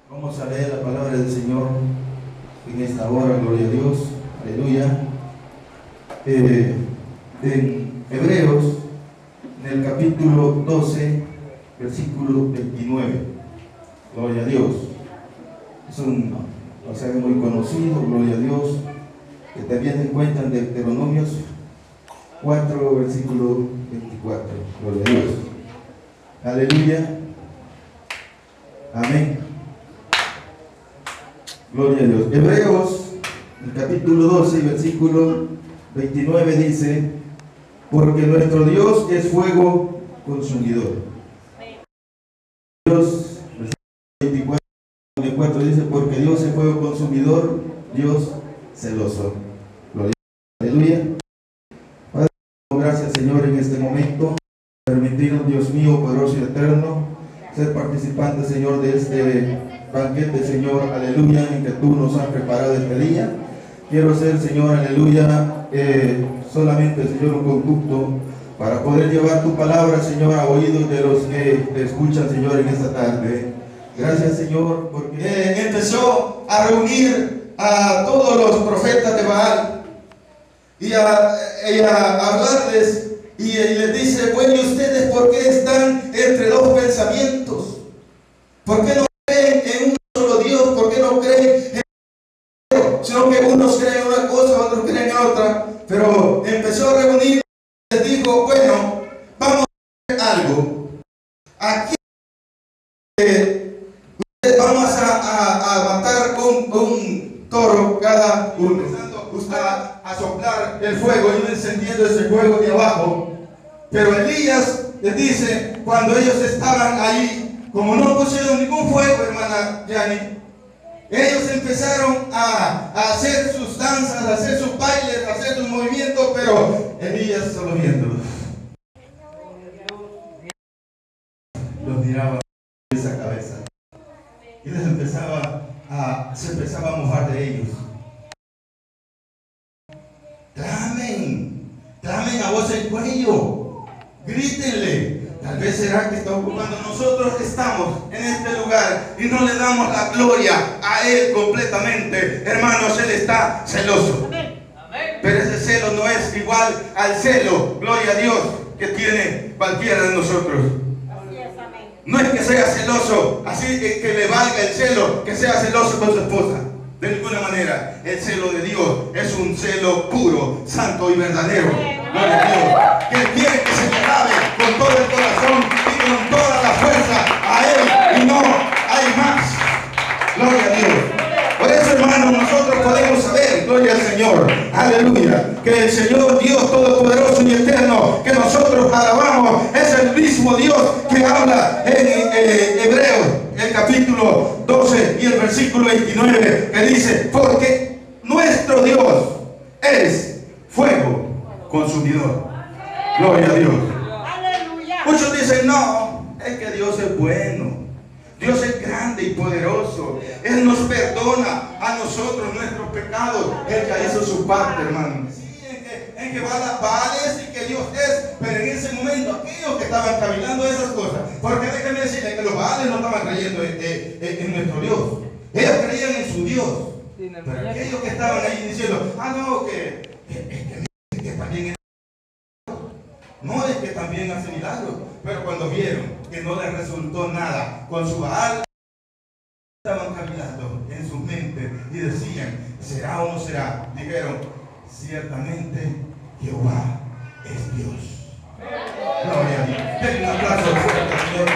Vamos a leer la palabra del Señor en esta hora, gloria a Dios, aleluya. En Hebreos, en el capítulo 12, versículo 29, gloria a Dios. Es un pasaje muy conocido, gloria a Dios, que también se encuentra en Deuteronomios 4, versículo 24, gloria a Dios. Aleluya. Amén. Gloria a Dios. Hebreos, el capítulo 12, versículo 29 dice: porque nuestro Dios es fuego consumidor. Dios, versículo 24 dice: porque Dios es fuego consumidor, Dios celoso. Gloria a Dios. Aleluya. Padre, gracias, Señor, en este momento, permitirnos, Dios mío, poderoso y eterno, ser participante, Señor, de este banquete, Señor, aleluya, en que tú nos has preparado este día. Quiero ser, Señor, aleluya, solamente, Señor, un conducto para poder llevar tu palabra, Señor, a oídos de los que te escuchan, Señor, en esta tarde. Gracias, Señor, porque empezó a reunir a todos los profetas de Baal y a hablarles, y les dice: bueno, ¿y ustedes por qué están entre dos pensamientos? ¿Por qué no creen en un solo Dios? ¿Por qué no creen en otro? Sino que unos creen en una cosa, otros creen en otra. Pero empezó a reunir y les dijo: bueno, vamos a hacer algo. Aquí vamos a matar un toro cada uno. A soplar el fuego, y encendiendo ese fuego de abajo. Pero Elías les dice, cuando ellos estaban ahí, como no pusieron ningún fuego, hermana Yani, ellos empezaron a hacer sus danzas, a hacer sus bailes, a hacer sus movimientos, pero Elías solo viéndolos. Los miraba en esa cabeza y se empezaba a mojar de ellos. Clamen a voz en cuello, grítenle. Tal vez será que cuando nosotros estamos en este lugar y no le damos la gloria a Él completamente, hermanos, Él está celoso. Pero ese celo no es igual al celo, gloria a Dios, que tiene cualquiera de nosotros. No es que sea celoso, así que le valga el celo, que sea celoso con su esposa. De ninguna manera. El celo de Dios es un celo puro, santo y verdadero. Gloria a Dios. Que Él quiere que se le alabe con todo el corazón y con toda la fuerza a Él, y no hay más. Gloria a Dios. Por eso, hermanos, nosotros podemos saber, gloria al Señor, aleluya, que el Señor Dios Todopoderoso y Eterno que nosotros alabamos es el mismo Dios que habla en Hebreos, el capítulo 12 y el versículo 29, que dice: porque nuestro Dios es fuego consumidor. Gloria a Dios. Muchos dicen: no, es que Dios es bueno, Dios es grande y poderoso, Él nos perdona a nosotros nuestros pecados, Él ya hizo su parte, hermano. En que va a decir que Dios es, pero en ese momento aquellos que estaban caminando esas cosas, porque déjenme decirles que los Baales no estaban creyendo en nuestro Dios, ellos creían en su Dios, pero aquellos que estaban ahí diciendo: no, que también es, no, es que también hace milagros, pero cuando vieron que no les resultó nada con su Baal, estaban caminando en sus mentes y decían: ¿será o no será? Dijeron: ciertamente Jehová es Dios. Gloria a Dios. Denle un aplauso al Señor.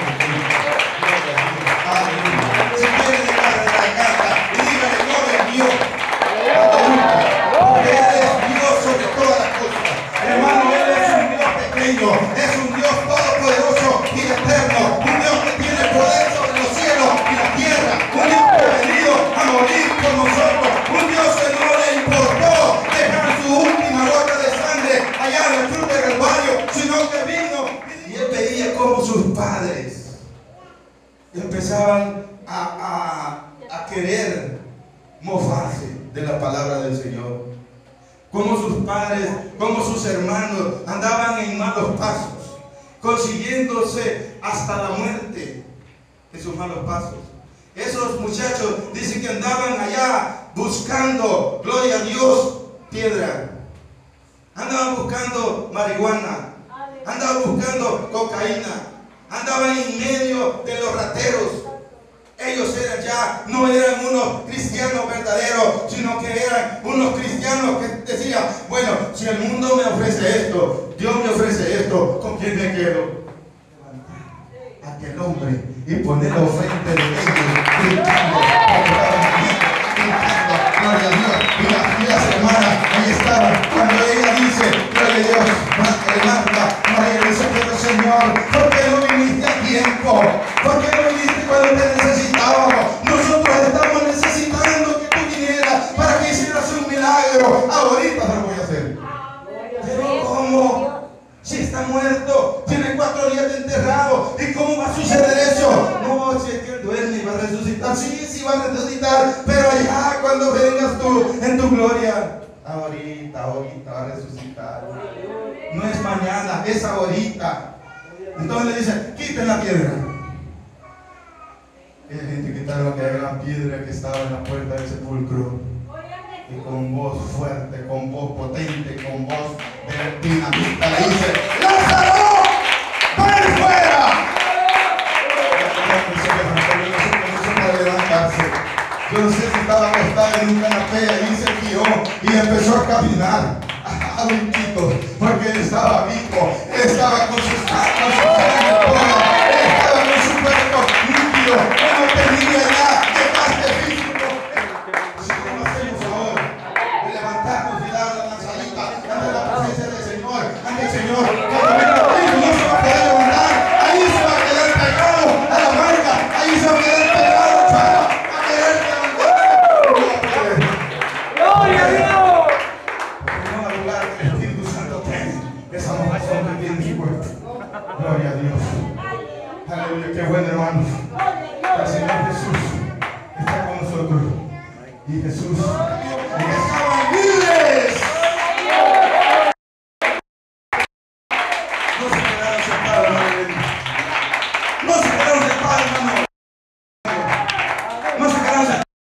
Aleluya. Si quieren dejar de la garganta y díganle: gloria a Dios. Aleluya. Porque Él es Dios sobre todas las cosas. Hermano, Él es un Dios pequeño, es un Dios todopoderoso y eterno, un Dios que tiene poder sobre los cielos y la tierra, un Dios que ha venido a morir por nosotros, un Dios que no le importó dejar su última gota de sangre allá en el cruz del Calvario, sino que vino y Él veía como sus padres empezaban a querer mofarse de la palabra del Señor. Como sus padres, como sus hermanos andaban en malos pasos, consiguiéndose hasta la muerte de sus malos pasos. Esos muchachos dicen que andaban allá buscando, gloria a Dios, piedra. Andaban buscando marihuana. Andaban buscando cocaína. Andaban en medio de los rateros. Ellos eran ya, no eran unos cristianos verdaderos, sino que eran unos cristianos que decían, bueno, si el mundo me ofrece esto, Dios me ofrece esto, ¿con quién me quedo? Levantar a aquel hombre y ponerlo frente de ellos, gritando, gloria a Dios. Y las hermanas ahí estaban, cuando ella dice, gloria a Dios, Marta, María dice, pero Señor, ¿por qué no viniste a tiempo? ¿Por qué no viniste cuando te necesitábamos? Nosotros estamos necesitando que tú vinieras para que hicieras un milagro. Ahorita lo voy a hacer. Pero ¿cómo? Si está muerto, tiene 4 días de enterrado. ¿Y cómo va a suceder eso? No, si es que duerme y va a resucitar. Sí va a resucitar. Pero allá cuando vengas tú en tu gloria, ahorita va a resucitar. No es mañana, es ahorita. Entonces le dice, quiten la piedra. Y la gente quitaron aquella gran piedra que estaba en la puerta del sepulcro. Y con voz fuerte, con voz potente, con voz de dinamita le dice, ¡Lázaro! ¡Ven fuera! Para levantarse. Yo no sé si estaba acostado en un canapé, ahí se guió y empezó a caminar. Bendito, porque él estaba vivo, él estaba con sus manos, él estaba con su cuerpo limpio, él no tenía ya desgaste físico. Si no hacemos ahora, de levantarnos y dar la lanzadita ante la presencia del Señor, ante el Señor, cuando venga Cristo no se va a poder levantar, ahí se va a quedar pegado a la marca, ahí se va a quedar pegado al suelo, a querer levantarse. ¡Gloria a Dios! Esa moción que tiene su cuerpo. Gloria a Dios. Aleluya, qué bueno, hermanos. El Señor Jesús está con nosotros. Y Jesús estaban libres. No se quedaron sentados, hermano. No se quedaron sentados, hermano. No se quedaron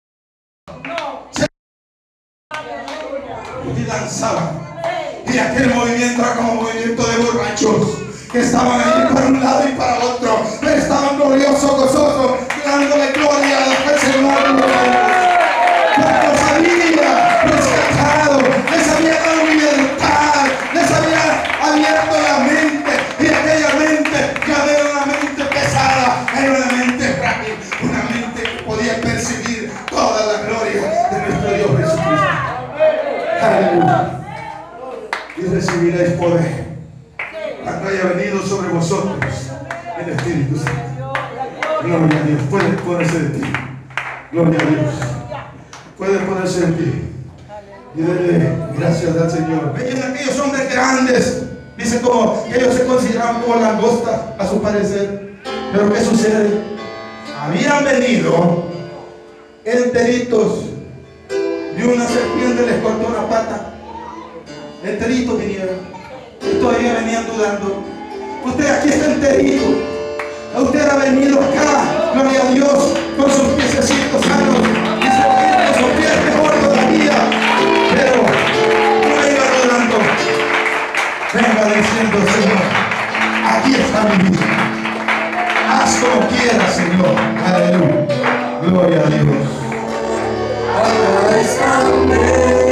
sentados. Y danzaban. Y aquel movimiento era como movimiento de borrachos que estaban ahí para un lado y para otro, pero estaban gloriosos, gozosos, dándole gloria al Señor. Porque los había rescatado, les había dado libertad, les había abierto la mente, y aquella mente ya no era una mente pesada, era una mente frágil, una mente que podía percibir toda la gloria de nuestro Dios Jesucristo. Aleluya. Y recibiréis poder cuando haya venido sobre vosotros el Espíritu Santo. Gloria a Dios. Puede ponerse de ti. Gloria a Dios. Puede ponerse de ti. Y denle gracias al Señor. Vean aquellos hombres grandes. Dice como que ellos se consideraban como langostas a su parecer. Pero ¿qué sucede? Habían venido enteritos y una serpiente les cortó una pata. Enteritos vinieron y todavía venían dudando. Usted aquí está enterito. Usted ha venido acá, gloria a Dios, con sus piececitos sanos y sus pies mejor todavía. Pero no venga dudando. Venga diciendo, Señor, aquí está mi vida. Haz como quieras, Señor. Aleluya. Gloria a Dios.